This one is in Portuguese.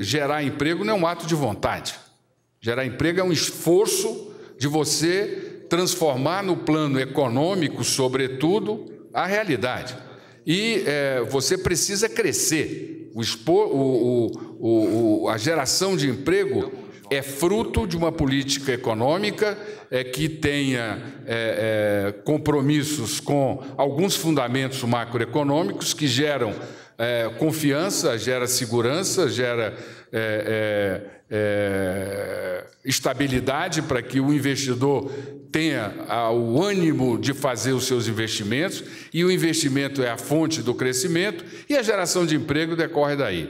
gerar emprego não é um ato de vontade. Gerar emprego é um esforço de você transformar no plano econômico, sobretudo, a realidade. E você precisa crescer. A geração de emprego é fruto de uma política econômica que tenha compromissos com alguns fundamentos macroeconômicos que geram confiança, gera segurança, gera estabilidade para que o investidor tenha o ânimo de fazer os seus investimentos, e o investimento é a fonte do crescimento, e a geração de emprego decorre daí.